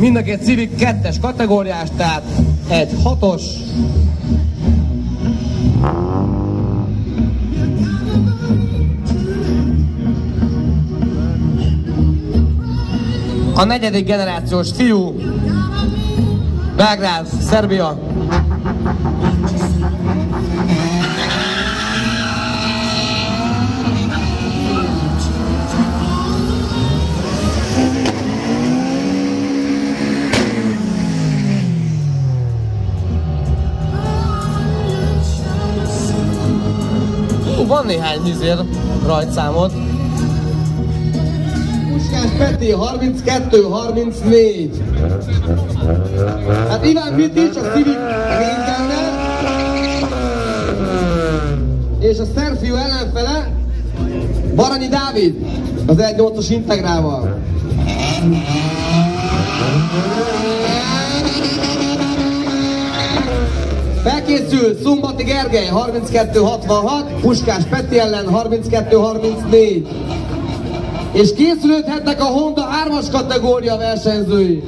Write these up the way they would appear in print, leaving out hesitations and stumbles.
mind a két Civic 2-es kategóriás, tehát egy 6-os. A 4. generációs fiú, Belgrád, Szerbia. Van néhány rajtszámod. Puskás Peti 32-34. Hát Iván Vitics a Civic Rénkennel. És a Szerfiú ellenfele Baranyi Dávid az 1.8-os Integrával. Felkészül Szumbati Gergely 32-66, Puskás Peti ellen 32-34. És készülődhetnek a Honda 3-as kategória versenyzői.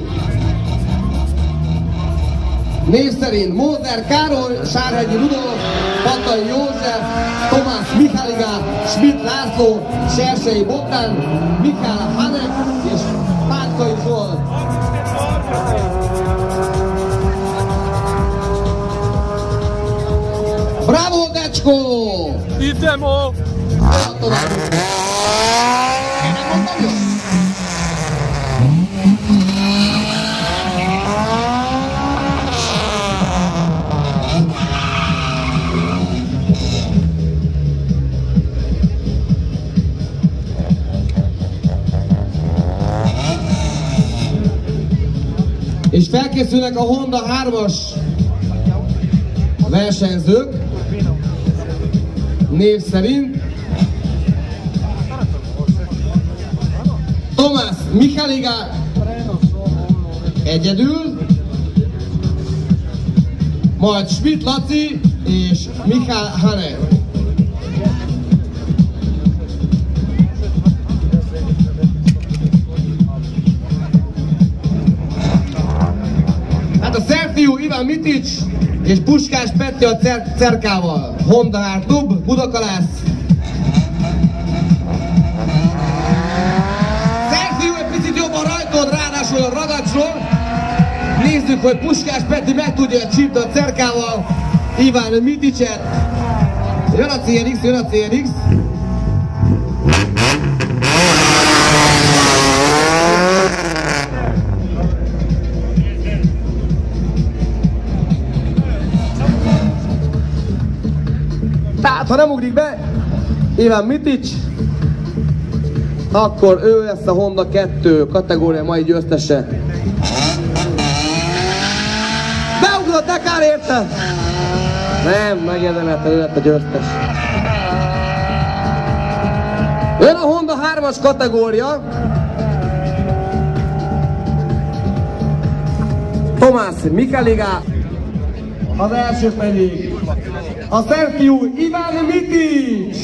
Név szerint Mózer Károly, Sárhegyi Rudolf, Patai József, Tomás Miháligát, Schmidt László, Sersei Bogdán, Mikál Hanek és Pátkai Zsolt. Bravo, Decskó! Idemo! És felkészülnek a Honda 3-as versenyzők. Név szerint Tomás Miháliga egyedül, majd Schmidt Laci és Mikál Hanek. Hát a Szerfiú Iván Mitics és Puskás Peti a cerkával. Honda Klub, Budakalász. Szerfiú egy picit jobban rajtod, ráadásul a ragacsról. Nézzük, hogy Puskás Peti meg tudja csípni a cerkával Iván Miticset. Jön a CNX, jön a CNX. Tehát, ha nem ugrik be Iván Mitics, akkor ő lesz a Honda 2 kategória mai győztese. Beugrott Dekár érte! Nem, megérdemelte, ő lett a győztes. Jön a Honda 3-as kategória. Tomás Miháliga, az első pedig a Szerfiú Iván Mitics!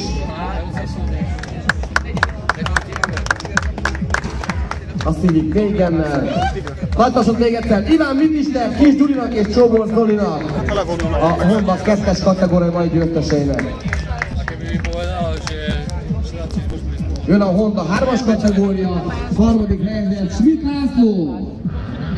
A Civic Rékennel. Tartassuk még egyszer Iván Miticsnek, Kis Gyurinak és Csobor Zolinak a Honda 2-es kategória mai győzteseinek. Jön a Honda 3-as kategória, harmadik helyen Schmidt László.